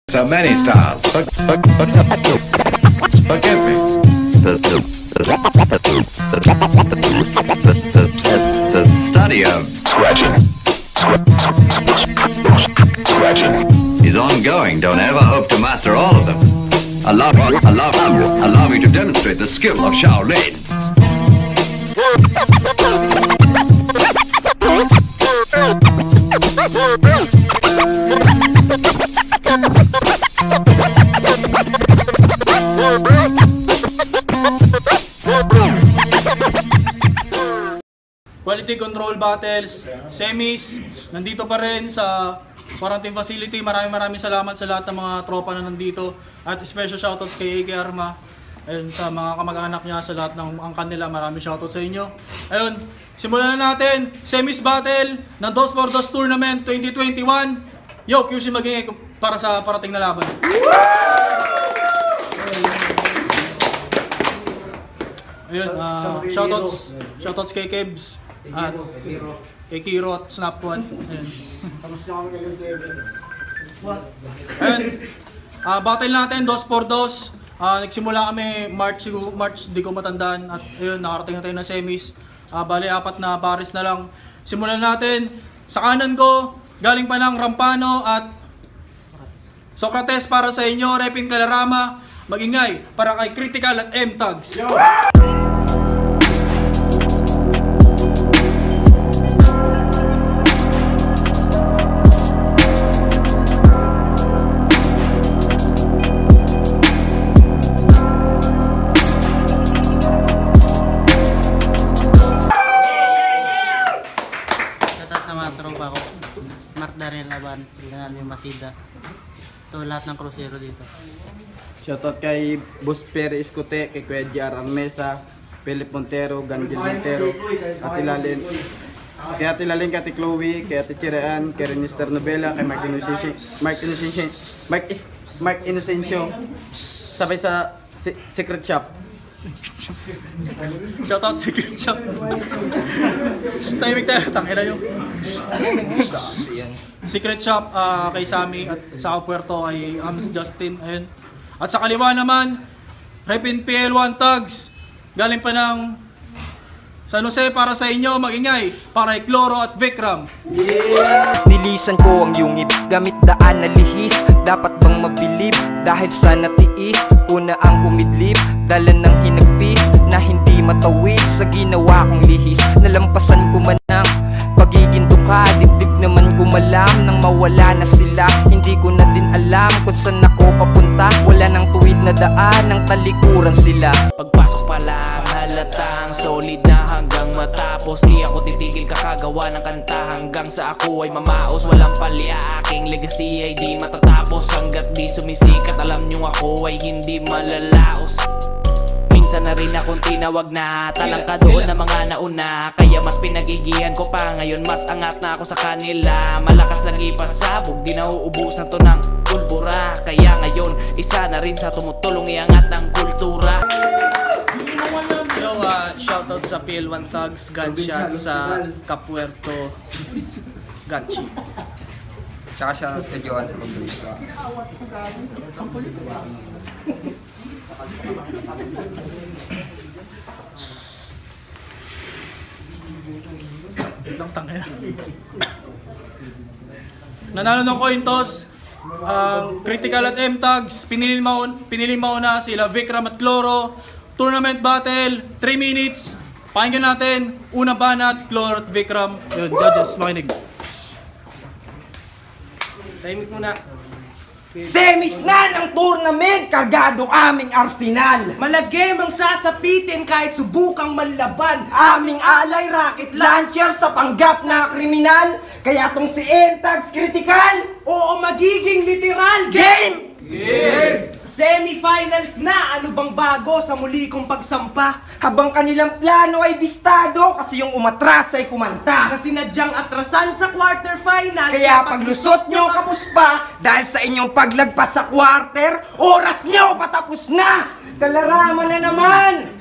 So many styles. Forgive me. The study of scratching is ongoing. Don't ever hope to master all of them. Allow me to demonstrate the skill of Shaolin. Quality control battles, semis, nandito pa rin sa quarantine facility. Maraming salamat sa lahat ng mga tropa na nandito. At special shoutouts kay AK Arma. Ayun, sa mga kamag-anak niya, sa lahat ng angkan nila, maraming shoutouts sa inyo. Ayun, simulan na natin, semis battle ng 2x2 Tournament 2021. Yo, QC maging para sa parating na laban. Ayun, shoutouts kay Kebs. At kay Kiro at Snap One. Ayun. Battle natin 2x2. Nagsimula kami March, di ko matandaan. At ayun, nakarating na tayo ng semis. Bali, 4 na baris na lang. Simulan natin. Sa kanan ko, galing pa ng Rampano at Socrates para sa inyo. Repin Kalarama. Magingay para kay Critical at M-Tags. Masida. Ito lahat ng crucero dito. Shoutout kay Boss Pere Iscote, kay Kuya JR Armesa, Philip Montero, Gandil Montero, Ate Lalin, kay Ate Chloe, kay Ate Chirean, kay Renister Novela, kay Mark Inocencio, sabay sa Secret Shop. Shoutout Secret Shop. Timing tayo, tangina nyo. Secret Shop kay Sammy at sa Puerto kay Ams Justin. Ayun. At sa kaliwa naman, Repin PL1 Tags. Galing pa ng San Jose para sa inyo, magingay para kay Cloro at Vikram. Yeah! Nilisan ko ang yungib, gamit daan na lihis. Dapat bang mabilib dahil sa natiis? Una ang umidlip, dala ng hinagpis na hindi matawid sa ginawa kong lihis. Nalampasan ko man ang pagiging duka, dibdib naman gumalam nang mawala na sila. Hindi ko na din alam kung saan ako papunta. Wala nang tuwid na daan, ng talikuran sila. Pagpasok pa lang halatang solid na hanggang matapos. Di ako titigil kakagawa ng kanta hanggang sa ako ay mamaos. Walang palya, aking legacy ay di matatapos. Hanggat di sumisikat, alam nyo ako ay hindi malalaos. Minsan na rin akong tinawag na talangka doon na mga nauna. Kaya mas pinag-igihan ko pa ngayon, mas angat na ako sa kanila. Malakas na ipasabog, di nauubusan to ng pulbura. Kaya ngayon, isa na rin sa tumutulong iangat ng kultura. So, shoutout sa PL1 Tags, gunshot sa Capuerto, Gachi. Tsaka shoutout kay Johan sa pag-release. Lang tangina. Nanalo ng coin toss Critical at M-Tags. Pinili mauna sila Vikram at Cloro. Tournament battle 3 minutes. Pakinggan natin unang banat, Cloro at Vikram. Yun, judges, makinig. Timing muna. Semis na ng tournament, kargado aming arsenal. Malagim ang sasapitin kahit subukang manlaban. Aming alay, rocket launcher sa panggap na kriminal. Kaya tong si M-Tags Critical, Oo, magiging literal. game! Semifinals na, ano bang bago sa muli kong pagsampa? Habang kanilang plano ay bistado, kasi yung umatras ay kumanta. Kasi nadyang atrasan sa quarterfinals. Kaya paglusot nyo kapuspa, dahil sa inyong paglagpas sa quarter, oras nyo patapos na! Kalarama na naman!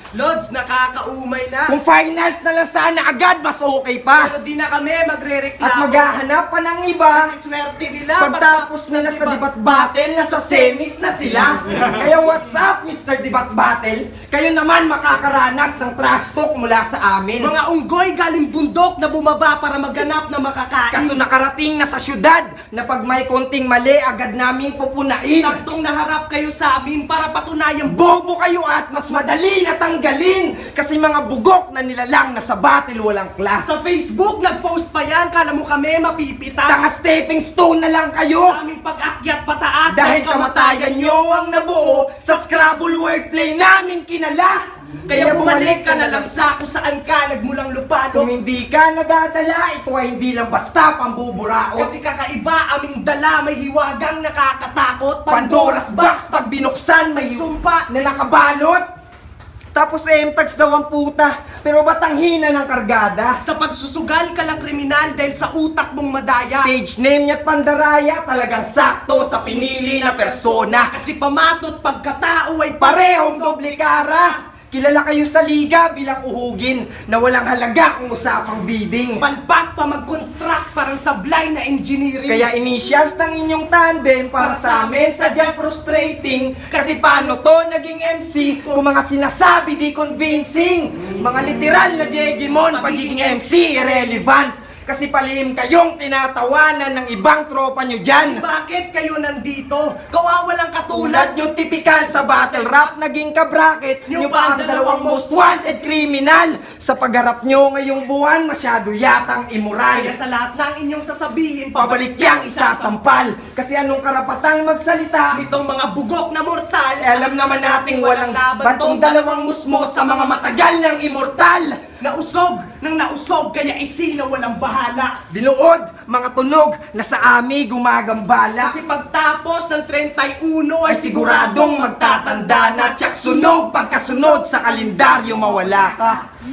Lods, nakakaumay na. Kung finals na lang sana agad, mas okay pa. Pero di na kami magre-reklamo. At maghahanap pa ng iba. Kasi swerte nila. Pagtapos na sa debat battle, nasa semis na sila. Kaya what's up, Mr. Debat Battle? Kayo naman makakaranas ng trash talk mula sa amin. Mga unggoy galing bundok na bumaba para maghanap na makakain. Kaso nakarating na sa syudad na pag may konting mali, agad naming pupunain. Saktong naharap kayo sa amin para patunayan Bobo kayo at mas madali na tanggalin. Kasi mga bugok na nilalang na sa battle walang class. sa Facebook, nag-post pa yan. Kala mo kami mapipitas. Tanga stepping stone na lang kayo. Sa aming pag-akyat pataas. Dahil kamatayan nyo ang nabuo sa Scrabble wordplay namin kinalas. Kaya bumalik ka na lang sa kung saan ka nagmulang lupalo. Kung hindi ka nadadala, ito ay hindi lang basta pambuburaot. Kasi kakaiba aming dala, may hiwagang nakakatakot. Pandora's box pag binuksan may sumpa. na nakabalot. Tapos M-tags daw ang puta, pero ba't ang hina ng kargada? Sa pagsusugal ka lang kriminal dahil sa utak mong madaya. Stage name niya't pandaraya, talagang sakto sa pinili na persona. Kasi pamatot pagkatao ay Parehong doble cara. Kilala kayo sa liga bilang uhugin na walang halaga kung usapang bidding. palpak pa mag-construct parang sablay na engineering. Kaya initials ng inyong tandem para sa amin sadyang frustrating. Kasi paano to naging MC kung mga sinasabi di convincing? Mga literal na Jegimon, pagiging MC irrelevant. Kasi palihim kayong tinatawanan ng ibang tropa nyo dyan. Bakit kayo nandito? Kawawalang Tulad katulad nyo typical sa battle rap, naging kabracket nyo pa ang dalawang most wanted criminal. Sa pagharap nyo ngayong buwan, masyado yatang immoral. Kaya sa lahat ng inyong sasabihin, Pabalik yang isasampal. Kasi anong karapatang magsalita? Itong mga bugok na mortal, Alam naman nating walang bantong dalawang musmos sa mga matagal ng immortal. nausog ng nausog, kaya isina walang bahala. Binuod, mga tunog na sa ami gumagambala. Kasi pagtapos ng 31 Ay siguradong magtatanda na tsak sunog pagkasunod sa kalendaryo mawala ka.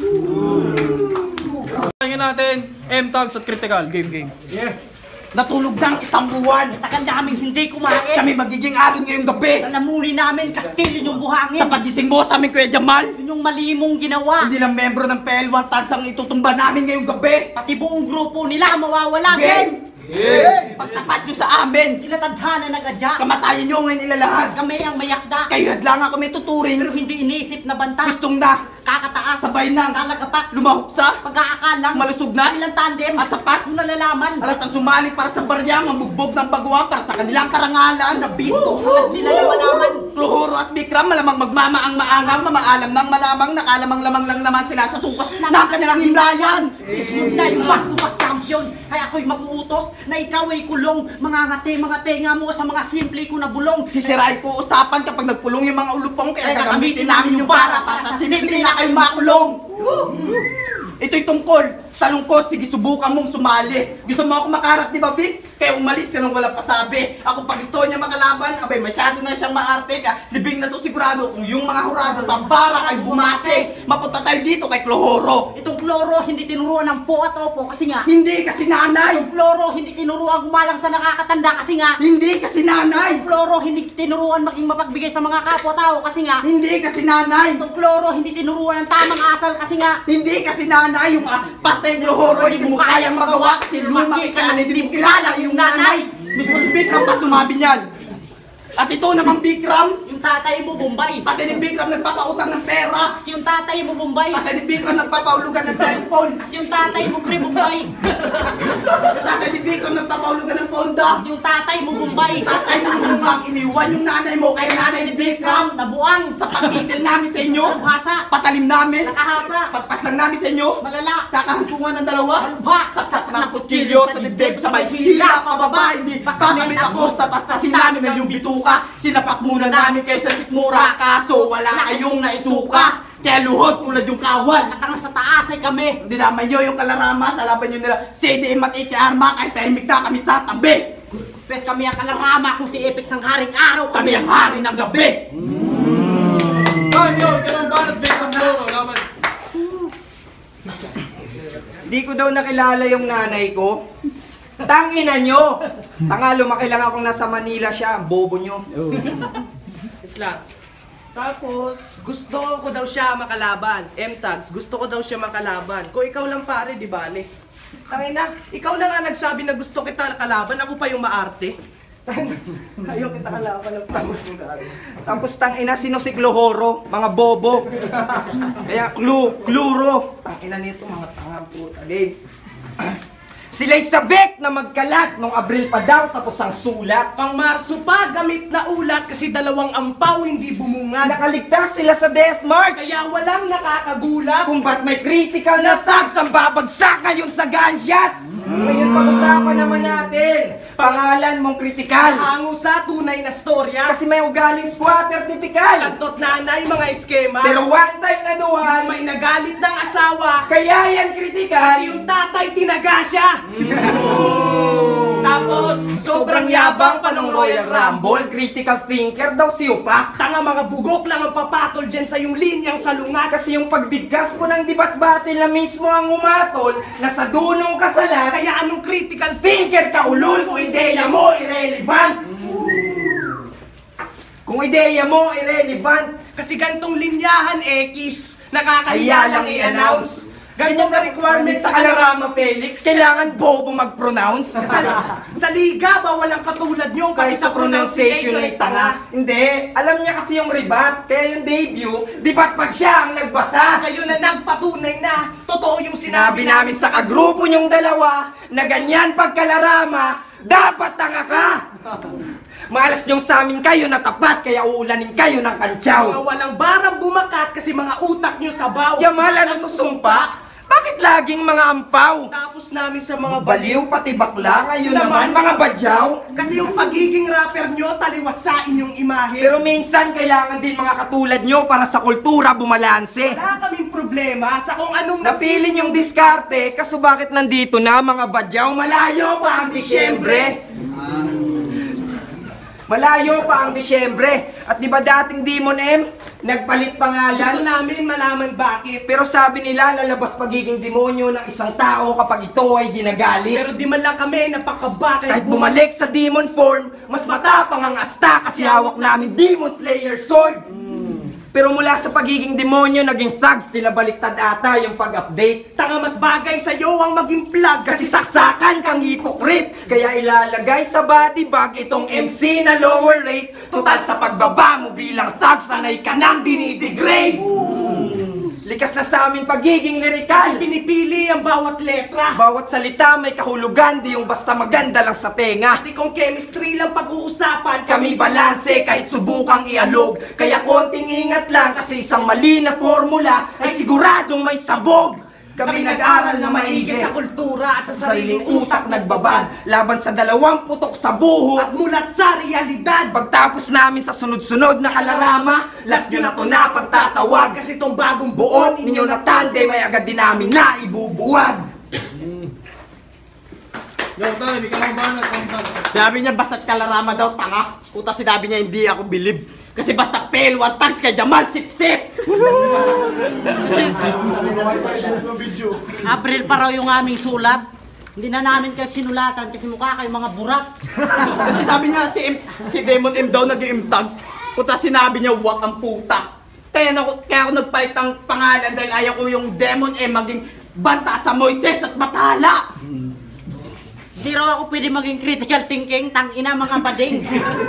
Tingnan natin, M-tags at critical. Game. natulog ng isang buwan. Tagal namin hindi kumain. Kami magiging alon ngayong gabi. Salamuli namin, kastilyo yung buhangin. Sa pagising mo sa aming Kuya Jamal, Yun yung mali mong ginawa. hindi lang membro ng PL1 tags ang itutumba namin ngayong gabi. Pati buong grupo nila mawawala. Game! Pagtapat nyo sa amin, Ilatadhana ng adya. kamatayan nyo ngayon ilalahat. Kami ang mayakda. Kayo lang ako may tuturing. Pero hindi inisip na banta. Gustong na, Kakataas. sabay na, Kalagapak. lumahok sa, Pag-aakalang. malusog na, Ilang tandem. at sapat. Yung nalalaman. Halatang sumali para sa baryang, mabugbog ng baguang para sa kanilang karangalan. Bisto. Hangad nila na malaman. Pluhuro at Bikram, malamang magmamaang maangang, mamaalam ng malamang, nakalamang-lamang lang naman sila sa suka ng kanilang himlayan. Ismod na yung back-to-back champion. Kaya ako'y mag-uutos na ikaw ay kulong. Mga tenga mo sa mga simple ko na bulong. Sisirain ko usapan kapag nagpulong yung mga ulupong, kaya Kaya gagamitin namin yung bara para sa simple na kayo makulong. Ito'y tungkol sa lungkot, sige subukan mong sumali. Gusto mo ako makaharap di ba, Vic? Kaya umalis ka nang wala pasabi. Ako pag gusto niya makalaban, abay masyado na siyang maarte ka. Libing na to sigurado kung yung mga hurado sa bara ay bumase. Mapunta tayo dito kay Clohoro. Itong kloro hindi tinuruan ng po at opo kasi nga. Hindi kasi nanay! Itong kloro hindi tinuruan gumalang sa nakakatanda kasi nga. Hindi kasi nanay! Itong kloro hindi tinuruan maging mapagbigay sa mga kapwa-tao kasi nga. Hindi kasi nanay! Itong kloro hindi tinuruan ng tamang asal kasi nga. Hindi kasi nanay! Yung patay Clohoro hindi mo kayang magawa kasi lumaki ka na hindi mo kilala yung nanay! Mismo si Bikram pa sumabi niyan! At ito naman Bikram, Yung tatay mo Bombay. tatay ni Bikram nagpapautang ng pera! Kasi yung tatay mo Bombay. Tatay ni Bikram nagpapaulugan ng cellphone! Kasi yung tatay mo pre Bombay. Tatay ni Bikram nagpapaulugan ng ponda! Kasi yung tatay mo Bombay. Tatay mo lumang iniwan yung nanay mo kay nanay ni Bikram! Nabuang. Sa pagtitil namin sa inyo, Nabhasa. patalim namin, Nakahasa. pagpas lang namin sa inyo, Malala. kakahampungan ng dalawa, Malubha. saksak ng kutsilyo sa dibdib sa may hila pababa, hindi pa kami tapos, tatastasin namin ng yung bituka, sinapak muna namin kayo sa sikmura, kaso wala kayong naisuka, kaya luhod tulad yung kawal. Katanga sa taas ay kami. Hindi naman yun yung kalarama, sa laban nyo nila, CDM at Arma, kahit tahimik na kami sa tabi, Pes kami ang kalarama kung si Epic sang haring araw kami ang hari ng gabi. Ganun ba? Victim Loro. Laban. Di ko daw nakilala yung nanay ko. Tangina nyo! Tanga, lumaki lang akong nasa Manila siya. Ang bobo nyo. Tapos, gusto ko daw siya makalaban. M-Tags, gusto ko daw siya makalaban. Kung ikaw lang pare, di bale. Tangina, ikaw na nga nagsabi na gusto kita kalaban, ako pa yung maarte. Ayaw kita kalaban ng Tapos tangina, sino si Clohoro? Mga bobo. Kaya kluro. Tangina nito, mga tanga puta. Game. Sila'y sabik na magkalat nung Abril pa daw tapos ang sulat. Pang Marso pa, gamit na ulat kasi dalawang ampaw hindi bumungad. Nakaligtas sila sa death march. Kaya walang nakakagulat. Kung ba't may critical na thugs ang babagsak ngayon sa gunshots. Ngayon pag-usapan naman natin. Pangalan mong kritikal. Hango sa tunay na storya. Kasi may ugaling squatter tipikal. Kantot nanay mga eskema. Pero one time na duhan, may nagalit ng asawa. kaya yan kritikal. Kasi yung tatay tinaga siya. Tapos, sobrang yabang pa ng Royal Rumble. Critical thinker daw si Upak. Tanga mga bugok lang ang papatol dyan sa yung linyang salungat. Kasi yung pagbigkas mo ng debat-battle na mismo ang umatol, nasa dunong kasalat. Kaya anong critical Thinker ka ulol kung ideya mo irrelevant. Kung ideya mo irrelevant, kasi gantong linyahan X, nakakahiya lang i-announce. Ganito ka requirement sa Kalarama Felix, kailangan bobo mag-pronounce. Sa liga ba walang katulad nyo kahit sa pronunciation ay tanga? Hindi, alam niya kasi yung rebat, kaya yung debut, di ba't pag siya ang nagbasa? Kayo na nagpatunay na totoo yung Sinabi namin sa kagrupo niyong dalawa na ganyan pagkalarama, dapat tanga ka! Malas niyong sa amin kayo na tapat, kaya uulanin kayo ng kantsaw. Mga walang barang bumakat kasi mga utak nyo sabaw. Yamal, ano to sumpa? Bakit laging mga ampaw? Tapos namin sa mga Baliw pati bakla, ngayon naman mga badyaw. Kasi yung pagiging rapper nyo, taliwas sa inyong imahe. Pero minsan kailangan din mga katulad nyo para sa kultura bumalanse. Wala kaming problema sa kung anong Napili nyong diskarte, kaso bakit nandito na mga badyaw? Malayo pa ang Disyembre. Malayo pa ang Disyembre. At di ba dating Demon M, nagpalit pangalan? Gusto namin malaman bakit. Pero sabi nila, lalabas pagiging demonyo ng isang tao kapag ito ay ginagalit. Pero di man lang kami napakabakit. Kahit bumalik sa demon form, mas matapang ang asta kasi hawak namin Demon Slayer sword. Pero mula sa pagiging demonyo, naging thugs, tila baliktad ata yung pag-update. Tanga mas bagay sa'yo ang maging plug Kasi saksakan kang hipokrit, kaya ilalagay sa body bag itong MC na lower rate. Total sa pagbaba mo bilang thugs, sanay ka nang dinidegrade. Likas na sa amin pagiging lirikal. Kasi pinipili ang bawat letra. Bawat salita may kahulugan, di yung basta maganda lang sa tenga. Kasi kung chemistry lang pag-uusapan, Kami balanse kahit subukang ialog. Kaya konting ingat lang kasi isang mali na formula ay siguradong may sabog. Kami nag-aral na maigi sa kultura at sa sariling utak nagbabad laban sa 2 putok sa buho at mulat sa realidad. Pagtapos namin sa sunod-sunod na kalarama, last nyo na to na pagtatawag. Kasi itong bagong Buon ninyo na tandem ay agad din namin na ibubuwag. Yo, tayo, may kalaban na. Sinabi niya basta't kalarama daw tanga. Puta sinabi niya hindi ako bilib. Kasi basta fail one tax kay Jamal sip-sip. April pa raw yung aming sulat. Hindi na namin kayo sinulatan kasi mukha kayo mga burat. Kasi sabi niya si Demon M daw naging M-Tags. Puta sinabi niya wag ang puta. Kaya ako nagpalit ng pangalan dahil ayaw ko yung Demon M maging banta sa Moises at Bathala. Hindi raw ako pwede maging critical thinking, tangina mga bading.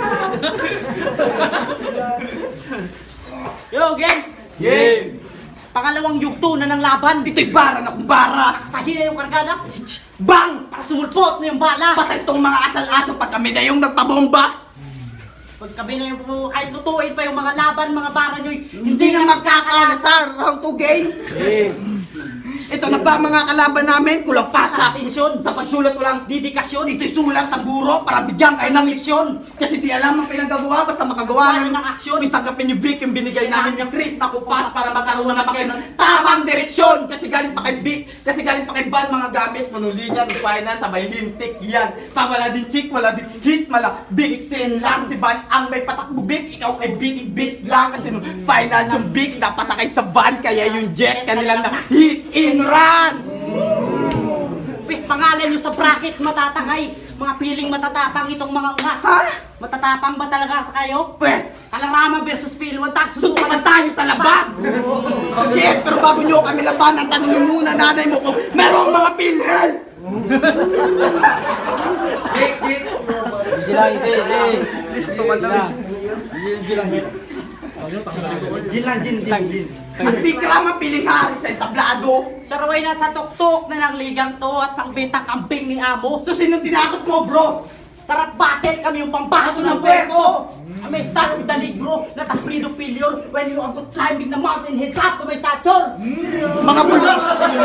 Yo, gang! Yeah. Pangalawang yugto na ng laban. Ito'y bara na kung bara. Sahin na yung kargada. Bang! Para sumulpot na yung bala. Patay tong mga asal-aso pag kami na yung nagpabomba. Pag kami na yung kahit lutuin pa yung mga laban, mga bara nyo, Hindi na magkakalasar round 2 game. Ito na ba mga kalaban namin? Kulang pa sa atensyon, sa pagsulat walang dedikasyon. Ito'y sulat ng guro para bigyan kayo ng leksyon. Kasi di alam ang pinagagawa basta makagawa ng aksyon. Bis tanggapin yung Vic yung binigay namin yung crit na kupas para magkaroon naman kayo ng tamang direksyon. Kasi galing pa kay Vic, kasi galing pa kay Van mga gamit. Manulinyan, final, sabay lintik yan. Pa wala din chick, wala din hit, mala big sin lang. Si Van ang may patakbo Vic, ikaw ay bit lang. Kasi nung final yung Vic napasakay sa van. Kaya yung jet kanilang na hit in run! Pis pangalan nyo sa bracket matatangay. Mga piling matatapang itong mga umas. Ha? Matatapang ba talaga kayo? Pwes, Kalarama versus PL1 tag. Susukan tayo sa labas! Shit, pero bago nyo kami labanan, tanongin muna nanay mo kung merong mga PhilHealth! At bigla mapiling hari sa entablado. Saraway na sa tuktok na ng ligang to at pangbentang kambing ni Amo. So sino tinakot mo, bro? Sarap battle kami yung pambato ng puerto. May start with the league, bro. Not a freedom failure when you are good climbing the mountain heads up to my stature. Mga bulong!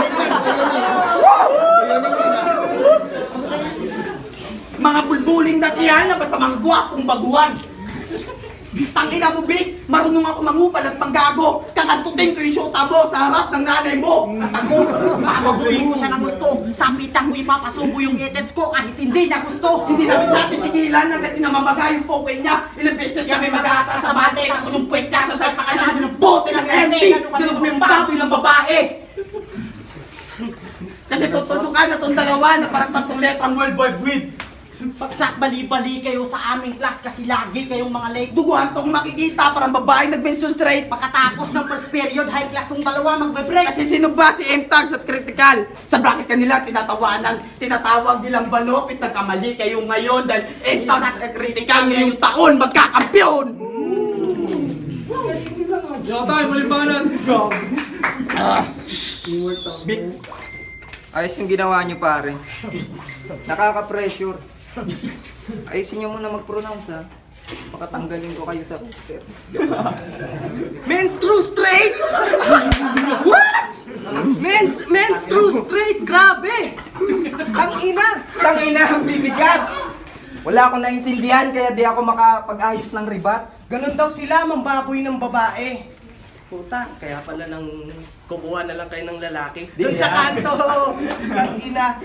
Mga bulbuling na tiyan, basta mga gwapong baguhan. Tangina mo, Vic! Marunong ako mangupal at manggago! Kakantutin ko yung shota mo sa harap ng nanay mo! At ako, makabuhin ko siya ng gusto. Sa pitang mo ipapasubo yung etets ko kahit hindi niya gusto. Hindi namin siya titigilan hanggat namamaga yung pokey niya. Ilang beses kami mag-aatras sa bate, tapos yung puwet niya sa salpakan namin ng bote ng MP! Ganun kami ang baboy ng babae! Kasi tutunukan na itong dalawa na parang 3 letrang World Wide Web. Pagsak bali-bali kayo sa aming class kasi lagi kayong mga late. Duguan tong makikita parang babae nag-menstruate. Pagkatapos ng first period, high class tong dalawa magbe-break. Kasi sino ba si M-Tags at Critical? Sa bracket kanila tinatawanan, tinatawag nilang Banopis, nagkamali kayo ngayon dahil M-Tags at Critical ngayong taon magkakampyon! Jotay, malibanan! Ayos yung ginawa nyo, pare. Nakaka-pressure. Ayusin nyo muna mag-pronounce, ha. Pakatanggalin ko kayo sa poster. Men's true straight? What? Men's true straight? Grabe! Tangina ang bibigat! Wala akong naintindihan kaya di ako makapag-ayos ng ribat. Ganon daw sila, mambaboy ng babae. Puta, kaya pala nang kukuha na lang kayo ng lalaki. Doon sa kanto, ang ina.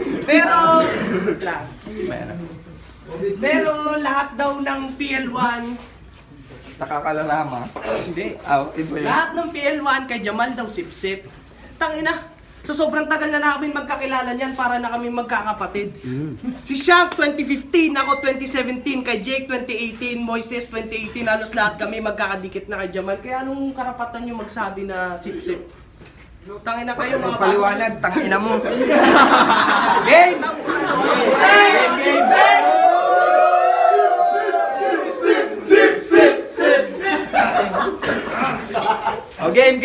Pero lahat daw ng PL1, Nakakalama. hindi. Iba yun. Lahat ng PL1 kay Jamal daw sip-sip. Tangina, sa sobrang tagal na namin magkakilala niyan para na kami magkakapatid. Si Shank 2015, ako 2017, kay Jake 2018, Moises 2018, halos lahat kami magkakadikit na kay Jamal. Kaya anong karapatan nyo magsabi na sip-sip? Tangina kayo mga Paliwanag, tangina mo. Game! O game!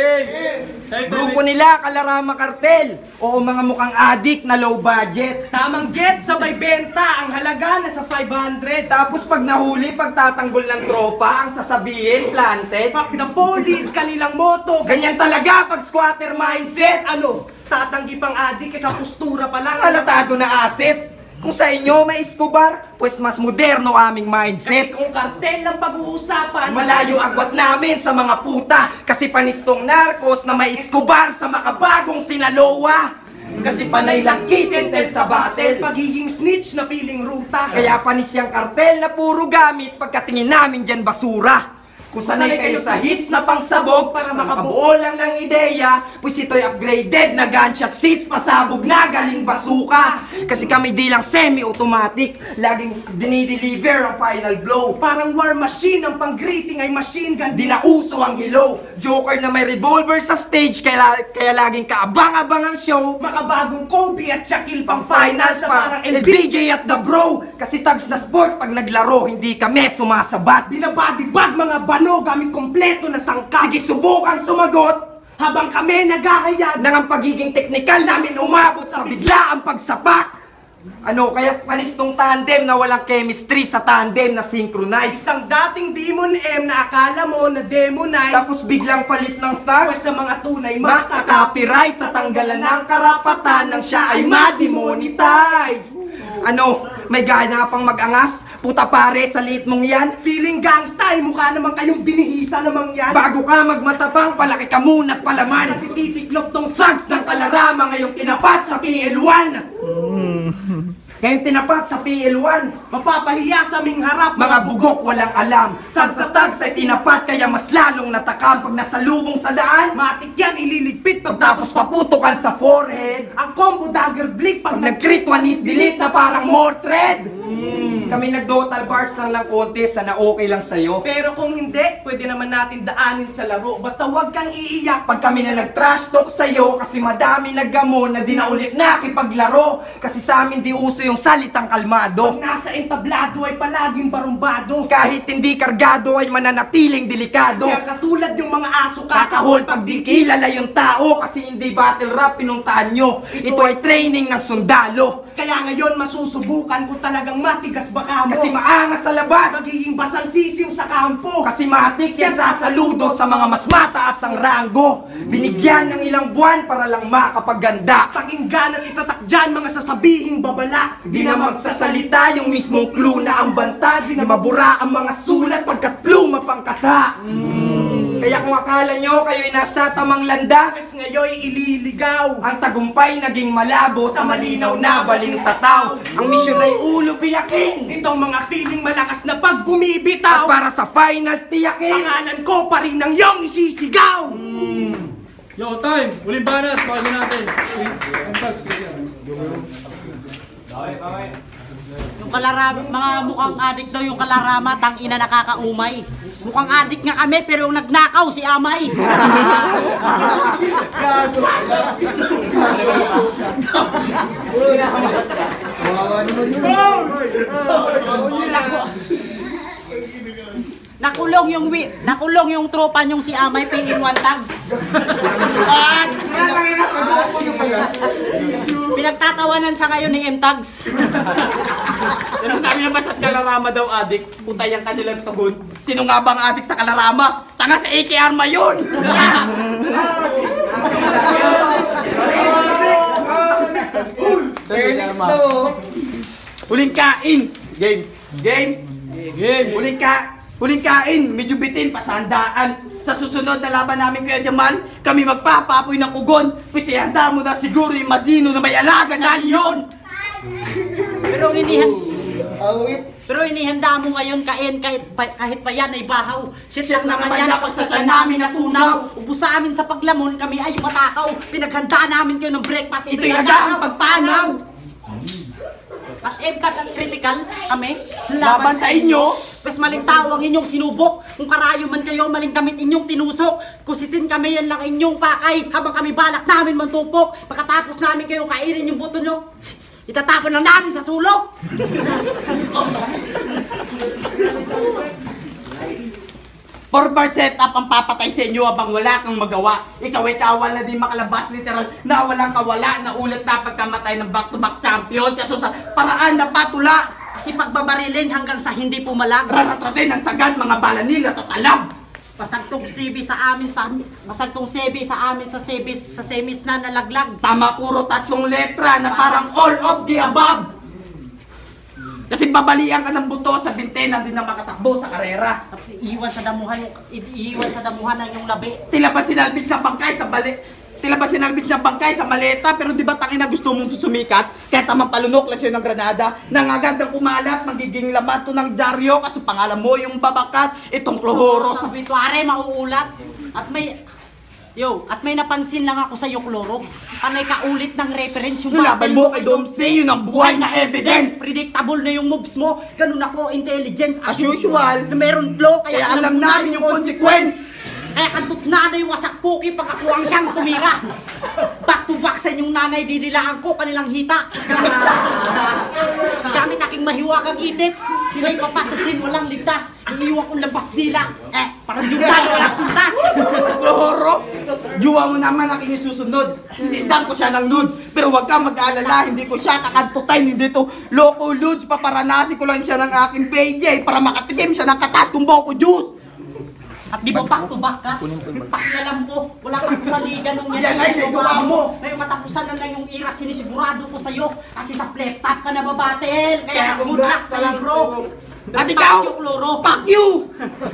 Grupo nila, Kalarama Cartel. O mga mukhang adik na low budget. Tamang get, sabay benta, ang halaga na sa 500. Tapos pag nahuli, pagtatanggol ng tropa, ang sasabihin, planted. Fuck the police, kanilang moto. Ganyan talaga pag squatter mindset. Ano? Tatanggi pang adik sa postura pa lang. Halatado na asset. Kung sa inyo may Escobar, pues mas moderno aming mindset. Kasi kung kartel lang pag-uusapan, Malayo agwat namin sa mga puta. Kasi panistong narcos na may Escobar sa makabagong Sinaloa. Kasi panay lang kiss and tell sa battle. pagiging snitch na piling ruta. Kaya panis yung kartel na puro gamit pagkatingin namin dyan basura. Kung sanay kayo sa hits na pangsabog para makabuo lang ng ideya, pues ito'y upgraded na gunshot seats, pasabog na galing basuka. Kasi kami di lang semi-automatic, laging dinideliver ang final blow. Parang war machine, ang pang-greeting ay machine gun. Di na uso ang hello. Joker na may revolver sa stage, kaya laging kaabang-abang ang show. Makabagong Kobe at Shaquille pang Finals finals na parang parang LBJ at the bro. Kasi tags na sport pag naglaro, hindi kami sumasabat. Binabadibag mga bano gamit kompleto na sangkap. Sige, subukang sumagot. Habang kami naghahayag Nang ang pagiging teknikal namin umabot sa biglaang pagsapak. Ano, kaya panistong tandem na walang chemistry sa tandem na synchronize. isang dating Demon M na akala mo na demonize. Tapos biglang palit ng Pues thugs. sa mga tunay Maka-copyright, tatanggalan ng karapatan nang siya ay ma-demonetize. Ano, may gana pang mag-angas? Puta pare, sa liit mong yan. Feeling gangsta, mukha naman kayong binihisa namang yan. Bago ka magmatapang, palaki ka muna't palaman. Kasi titiklop tong Thugs ng Kalarama ngayong tinapat sa PL1. Ngayong tinapat sa PL1. mapapahiya sa aming harap. Mga bugok walang alam. Thugs sa thugs ay tinapat kaya mas lalong natakam. Pag nasalubong sa daan, Matik yan, ililigpit pagtapos paputukan sa forehead. ang combo dagger blick Pag nag-crit, one hit, delete na parang Mordred. Kami nag-total bars lang ng konti, sana okay lang sa'yo. Pero kung hindi, pwede naman natin daanin sa laro. Basta huwag kang iiyak. Pag kami na nag-trash talk sa'yo, kasi madami naggamon na di na ulit nakipaglaro. Kasi sa amin di uso yung salitang kalmado. Pag nasa entablado ay palaging barumbado. Kahit hindi kargado ay mananatiling delikado. Kasi katulad yung mga aso Kakahol pag di kilala yung tao, kasi hindi battle rap pinuntahan nyo. Ito ay training ng sundalo. Kaya ngayon masusubukan kung talagang matigas baka mo. Kasi maangas sa labas. Magiging basang sisiw sa kampo. Kasi matik yan sasaludo sa mga mas mataas ang ranggo. Binigyan ng ilang buwan para lang makapaganda. Pakinggan at itatak dyan mga sasabihing babala. Di na magsasalita yung mismong clue na ang banta. Di na mabura ang mga sulat pagkat pluma pang kata. Kaya kung akala nyo kayo'y nasa tamang landas, Mas ngayon ililigaw. ang tagumpay naging malabo sa malinaw na balintataw. Ang misyon ay ulo biyakin. Itong mga feeling malakas na pag At bumibitaw. para sa finals tiyakin. Pangalan ko pa rin ang iyong isisigaw. Yo, time! Uling banas, pakagin natin. Yung kalarama, mga mukhang adik daw yung kalarama, tang ina nakakaumay. Mukhang adik nga kami, pero yung nagnakaw si Amay. Nakulong yung tropa niyong si Amay PN1 tags. At pinagtatawanan sa ngayon ni M-Tags. Nasasabi niya basta't kalarama daw adik, putay ang kanilang tugod. Sino nga bang adik sa kalarama? Tanga sa AK Arma yun! Huling kain! Game! Game! Game! Huling kain! Medyo bitin, pasandaan! Sa susunod na laban namin Kuya Jamal, kami magpapapoy ng kugon. Pisihanda mo na siguro yung mazino na may alaga na yun! Pero inihanda mo ngayon kain kahit pa yan ay bahaw. Shit lang naman yan dapat pag sa tiyan namin natunaw. Ubus sa amin sa paglamon, kami ay matakaw. Pinaghandaan namin kayo ng breakfast. Ito'y agahang pagpanaw! At M-Tags at critical kami. Laban sa inyo! Mas maling tao ang inyong sinubok. Kung karayo man kayo, maling damit inyong tinusok. Kusitin kami, yan lang inyong pakay. Habang kami balak namin mantupok. Pagkatapos namin kayo kainin yung buto nyo, itatapon lang namin sa sulok. Forbar setup ang papatay sa inyo habang wala kang magawa. Ikaw ay kawal na di makalabas, literal na walang kawala na ulat na pagkamatay ng back-to-back champion. Kaso sa paraan na patula, Kasi pagbabarilin hanggang sa hindi pumalag. raratratin ang sagad mga bala nila tatalab. Pasagtong CB sa amin sa semis na nalaglag. Tama puro 3 letra na parang all of the above. Kasi babalian ka ng buto sa bintena din na makatakbo sa karera. Tapos iiwan sa damuhan yung labi. Tila ba sinalbid sa bangkay sa maleta, pero di ba tangina gusto mong sumikat? Kaya tamang palunok lang siya ng granada. Nangagandang kumalat, magiging laman to ng dyaryo kasi pangalan mo yung babakat, itong kloro Sa bituare mauulat. At may napansin lang ako sa iyo, Kloro. Panay kaulit ng reference yung laban mo kay Domesday, yun ang buhay na evidence. Predictable na yung moves mo. Ganun ako, intelligence. As usual, na meron flow, kaya alam namin yung consequence. Kaya kantot nanay wasak puki pagkakuwang siyang tumira. Back to back sa inyong nanay, didilaan ko kanilang hita. Gamit aking mahiwagang itit, sila'y papatagsin walang ligtas. Iiwan kong labas dila. Parang dugan walang suntas. Kloro, juwa mo naman aking isusunod. Sisindan ko siya ng nudes. Pero wag ka mag-aalala, hindi ko siya kakantutain. Hindi to loco nudes. Paparanasin ko lang siya ng aking PJ para makatikim siya ng katas kung boko juice. At di ba back to back ka? Pakialam ko, wala kang saligan nung Yan ay nagawa mo. Ngayon matapusan na yung ira, sinisigurado ko sa'yo. Kasi sa flip top ka na babatel. Kaya good luck sa'yo, bro. At ikaw, Kloro. fuck you!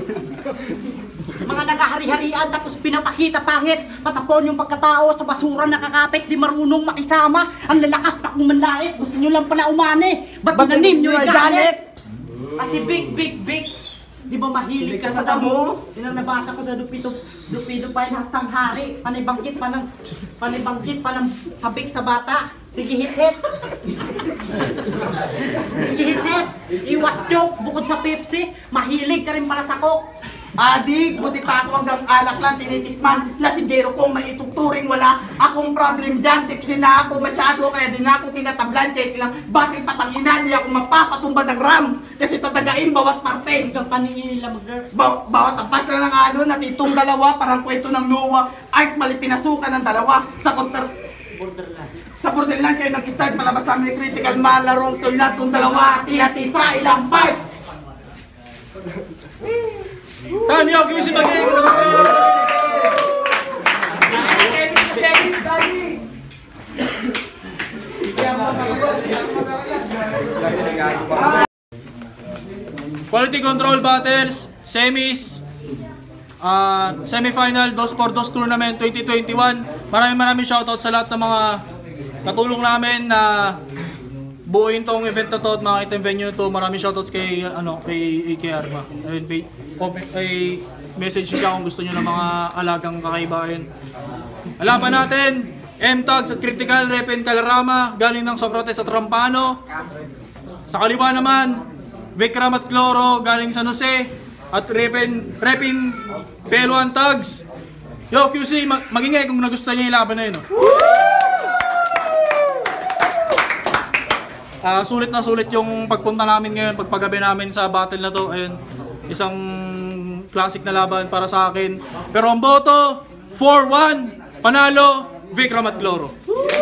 Mga nagahari-harian tapos pinapakita pangit. Patapon yung pagkatao sa basura nakakapit. Di marunong makisama. Ang lalakas pa kung manlait. Gusto nyo lang pala umani. Ba't tinanim nyo yung galit? Kasi big. Di ba mahilig ka sa damo? Yun ang nabasa ko sa Dupido Pine hastang hari. Panibangkit pa ng sabik sa bata. Sige, hit. Ihit-hit, iwas joke, bukod sa Pepsi, mahilig ka rin pala sa Coke. Adik, buti pa ako hanggang alak lang tinitikman. Lasinggero kong maituturing wala akong problem dyan. Tipsin na ako masyado kaya din ako tinatablan. Kahit ilang batil patangina, di ako mapapatumba ng RAM. Kasi tatagain bawat parte. Hanggang paningin mag-nerf. Bawat tapas na ng ano, natitong dalawa, parang kwento ng Noah. Art mali pinasukan ng dalawa. Sa borderland kayo nag-start, palabas namin yung critical malarong tulad kong dalawa. Hati-hati sa ilang part. Tanyo, QC bagay! Quality control battles, semis, semifinal, 2x2 tournament 2021. Maraming shoutout sa lahat ng mga katulong namin na buuin tong event na to at mga item venue to. Maraming shoutouts kay AKR ma. Ay message siya kung gusto niyo ng mga alagang kakaibahin. Alaban natin M-Tags at Critical Repen Calarama galing ng Socrates at Rampano. Sa kaliwa naman Vikram at Cloro galing San Jose at Repen Peluan Tags. Yo QC, magingay kung nagustuhan niyo yung laban na yun. Sulit na sulit yung pagpunta namin ngayon, pagpagabi namin sa battle na to. Ayun, isang classic na laban para sa akin. Pero ang boto, 4-1, panalo, Vikram at Cloro.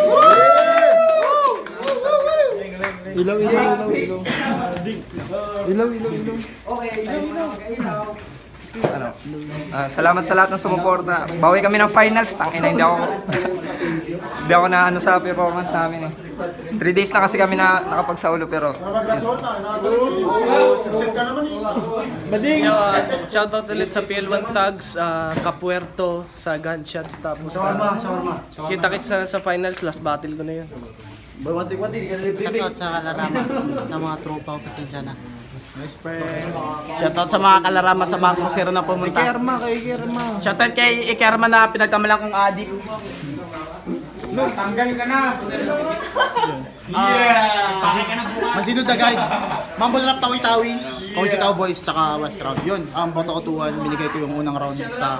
Salamat sa lahat ng sumuporta. Bawi kami ng finals. Tangina, hindi ako na ano sa performance namin eh. 3 days na kasi kami na nakapagsaulo pero Shoutout ulit sa PL1 Tags, Capuerto sa gunshots, tapos kita-kits sa finals, last battle ko na yun. Shoutout sa Kalarama, sa mga tropa ko, pasensya na. Shoutout sa mga Kalarama at sa mga krusero na pumunta. Shoutout kay Ikerma na pinagkamalang kong adik. Tanggal ka na! Masino the guide? Mumble Rap Tawi-Tawi, Cozy Cowboys, tsaka West Crowd. Yun, ang boto ko 2-1, binigay ko yung unang round sa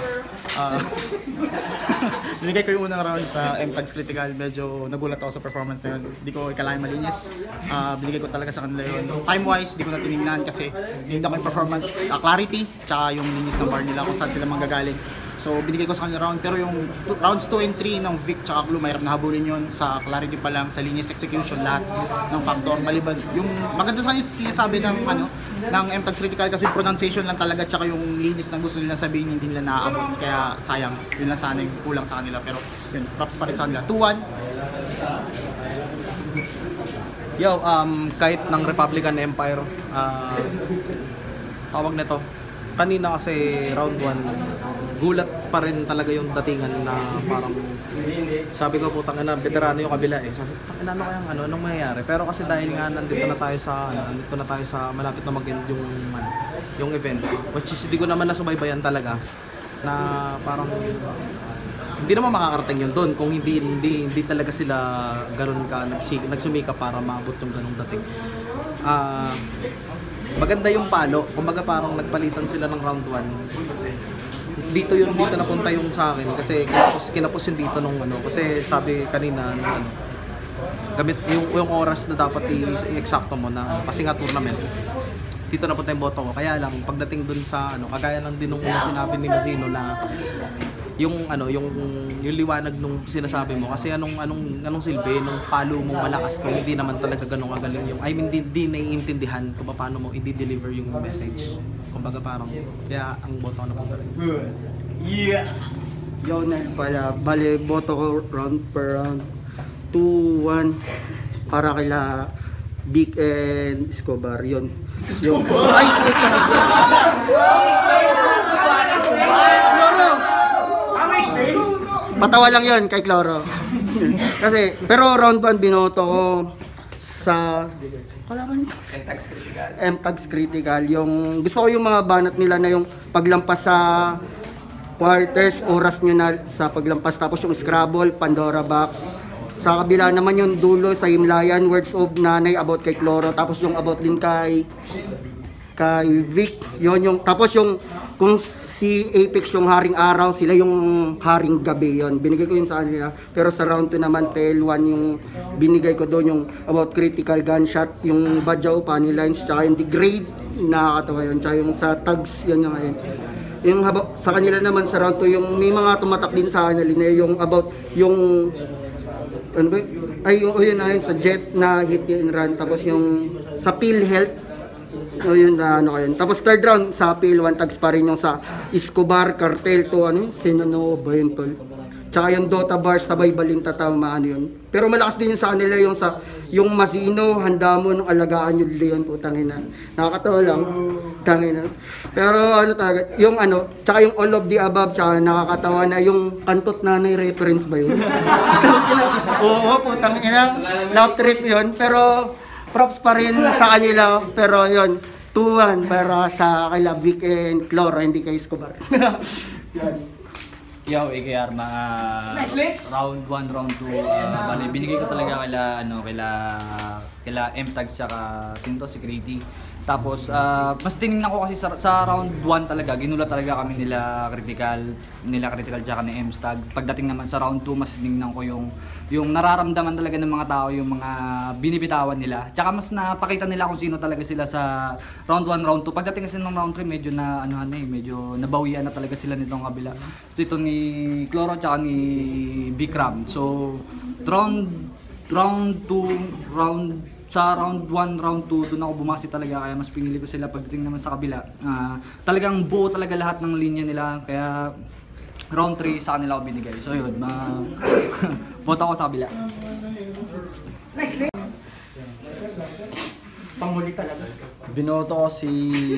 M-Tags Critical. Medyo nagulat ako sa performance na yun. Hindi ko ikalain malinis. Binigay ko talaga sa kanila yun. Time-wise, di ko na tinignan kasi tinignan ko yung performance clarity, tsaka yung linis ng bar nila kung saan sila manggagaling. So binigay ko sa kanila round, pero yung rounds 2 and 3 ng Vic tsaka Clue, mahirap na habulin yun sa clarity pa lang, sa linis execution, lahat ng factor maliban. Yung maganda sa sinasabi ng ng M-Tags Critical kasi pronunciation lang talaga tsaka yung linis na gusto nila sabihin hindi nila naaabot, kaya sayang, yun lang sana yung kulang sa kanila, pero yun, props pa rin sa kanila. 2-1. Yo, kahit ng Republican Empire, tawag nito, kanina kasi round 1, gulat pa rin talaga yung datingan na parang sabi ko putang ina, veterano yung kabila eh. Sabi ko, ano kayang anong mangyayari? Pero kasi dahil nga nandito na tayo sa malapit na mag-end yung event, which is hindi ko naman nasubaybayan talaga na parang hindi naman makakarating yun doon kung hindi talaga sila ganun ka nagsumika para maabot yung ganung dating. Maganda yung palo, kumbaga parang nagpalitan sila ng round 1. Dito napunta yung sa akin kasi kinapos yung dito nung kasi sabi kanina gamit yung oras na dapat i-eksakto mo na kasi nga tournament. Dito napunta yung boto ko. Kaya lang pagdating dun sa kagaya lang din nung sinabi ni Mazino na yung liwanag nung sinasabi mo kasi anong silbi nung palo mong malakas kung hindi naman talaga ganun kagaling yung di naiintindihan kung paano mo i-deliver yung message. Kumbaga parang kaya ang boto ko napunta rin. Yeah. Yun pala, bali boto ko round per round 2-1 para kila Vic and Escobar yun. Ay! Patawa lang yun kay Cloro. Kasi, pero round 1 binoto ko sa M-Tags Critical. Yung, gusto ko yung mga banat nila na yung paglampas sa quarters, oras nyo na sa paglampas. Tapos yung Scrabble, Pandora Box, Sa kabila naman yung dulo sa Himlayan, words of nanay about kay Cloro. Tapos yung about din kay Vic. Yun yung, tapos yung kung si Apex yung haring araw, sila yung haring gabi. Yun, binigay ko yun sa kanila. Pero sa round 2 naman, PL1 yung binigay ko doon, yung about critical gunshot, yung Badyaw, funny lines, tsaka yung degrade, nakakatawa yun. Tsaka yung sa tags, yun yung ngayon. Yung sa kanila naman sa round 2, yung may mga tumatak din sa kanila, yung about yung ano ba? Ay yung yun na yun sa jet na hit and run, tapos yung sa PhilHealth, so yun na ano kayo. Tapos third round sa PL1 tags pa rin yung sa Escobar Cartel to ano, Sinano ba yun tol? Tsaka yung Dota Bars sabay balinta tama ano yun. Pero malakas din yung sa kanila yung sa yung Mazino, handa mo nung alagaan yung Leon, putang ina. Nakakatawa lang. Tangina. Pero ano talaga, yung ano, tsaka yung all of the above, tsaka nakakatawa na yung kantot nanay reference ba yun? Oo, putang ina. Love trip yun. Pero props pa rin sa kanila. Pero yun, 2-1 para sa kaila Vic and Cloro, hindi kay Escobar. Yan. Yo, AKR, round 1, round 2, bali, binigay ko talaga kaila M-Tag tsaka Sinto Security. Tapos, mas tinignan ko kasi sa round 1 talaga, ginulat talaga kami nila critical tsaka ni M-Tag. Pagdating naman sa round 2, mas tinignan ko yung nararamdaman talaga ng mga tao, yung mga binibitawan nila. Tsaka mas napakita nila kung sino talaga sila sa round 1, round 2. Pagdating kasi ng round 3, medyo na medyo nabawian na talaga sila nitong kabila. So ito ni Cloro tsaka ni Bikram. So round 1, round 2, doon ako bumasi talaga, kaya mas pinili ko sila. Pagdating naman sa kabila, talagang buo talaga lahat ng linya nila, kaya round 3 sa kanila ako binigay. So yun, bota ko sa kabila. Nice. Panghuli talaga. Binoto ko si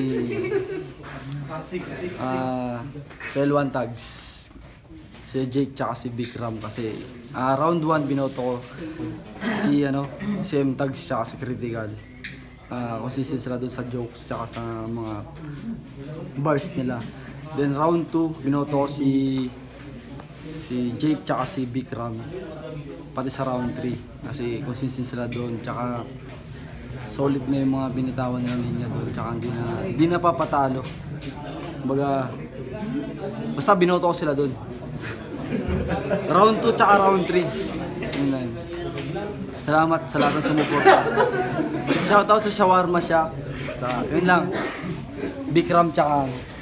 PL1 tags, si Jake tsaka si Bikram kasi round 1 binoto ko si M tags tsaka si Critical. Consistent sila doon sa jokes tsaka sa mga bars nila. Then round 2 binoto ko si Jake tsaka si Bikram, pati sa round 3 kasi consistent sila doon, tsaka solid na yung mga binitawan nilang linya doon, tsaka hindi na papatalo. Kumbaga, basta binoto ko sila doon. Round 2 tsaka round 3. Yun lang. Salamat sa lahat ng sumuporta. Shoutout sa Shawarma Shack. Yun lang. Bikram tsaka